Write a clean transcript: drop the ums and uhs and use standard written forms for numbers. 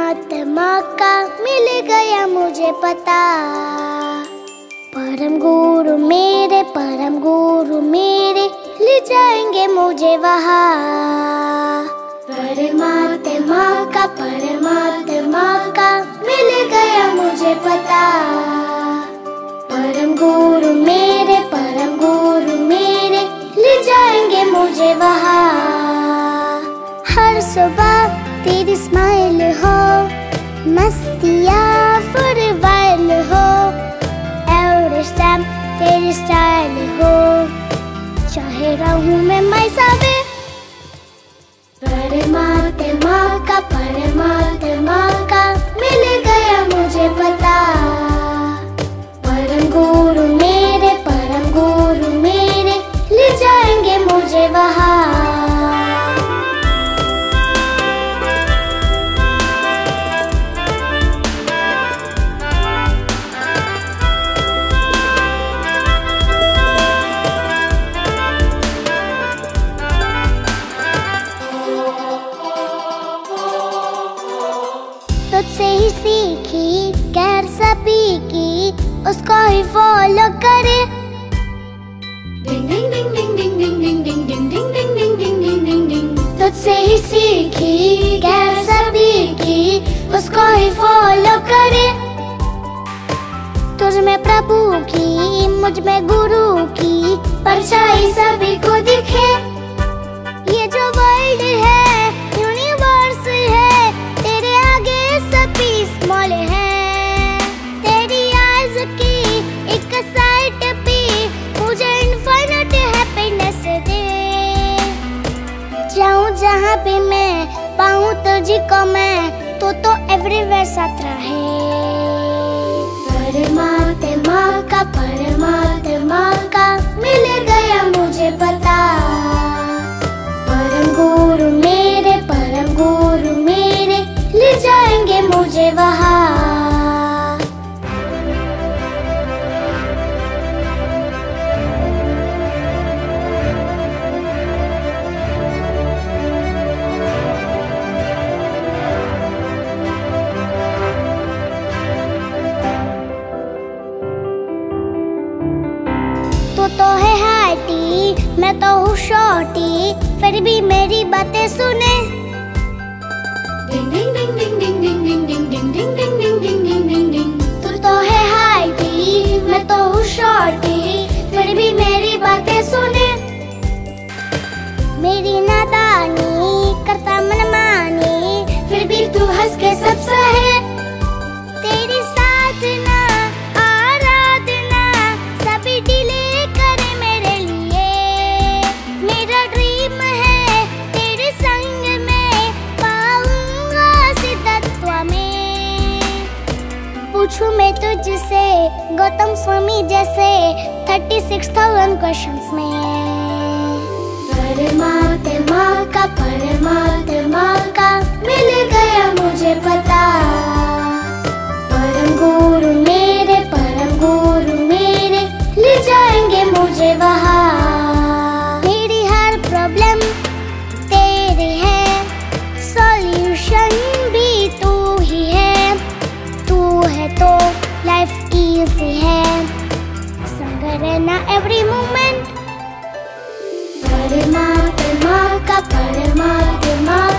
परमात्मा का मिल गया मुझे पता। परम गुरु मेरे ले जाएंगे मुझे वहाँ। परमात्मा का मिल गया मुझे पता। परम गुरु मेरे ले जाएंगे मुझे वहाँ। हर सुबह तेरी स्माइल हो, मस्तियाँ फॉर वाइल हो, एवरी स्टेप तेरी स्टाइल हो, चाहे रहूं मैं मैसावे। परमात्मा का मिल गया मुझे पता। परम गुरु मेरे ले जाएंगे मुझे वहाँ। तुझसे ही सीखी गैर सभी की, उसको ही फॉलो करे। तुझसे ही सीखी गैर सभी की, उसको ही फॉलो करे। तुझ में प्रभु की, मुझ में गुरु की परछाई सभी को दिखे। ये जो वर्ल्ड है यूनिवर्स है, तेरे आगे सभी स्मॉल है। तेरी आइज़ की एक साइड पे मुझे इनफाइनाइट हैप्पीनेस दे। जाऊं जहाँ भी मैं, पाऊं तुझको मैं, तो एवरीवेयर साथ रहे। परमात्मा का मिल गया मुझे पता। परम गुरु मेरे ले जाएंगे मुझे वहाँ। तो है हार्टी, मैं तो हूँ शॉर्टी, फिर भी मेरी बातें सुने। तू तो है हार्टी, मैं तो हूँ शॉर्टी, फिर भी मेरी बातें सुने। मेरी नादानी करता मनमानी, फिर भी तू हंस के सब सहे। तेरी साधना आराधना सभी डिले करे मेरे लिए। मेरा ड्रीम है तेरे संग में, पाऊंगा सिद्धत्व में। पूछूं मैं तुझसे गौतम स्वामी जैसे 36,000 क्वेश्चंस में। परमात्मा का मिल गया मुझे पता। परम गुरु मेरे ले जाएंगे मुझे वहाँ। मेरी हर प्रॉब्लम तेरी है, सॉल्यूशन भी तू ही है। तू है तो लाइफ इजी है, संग रहना एवरी मोमेंट। परमात्मा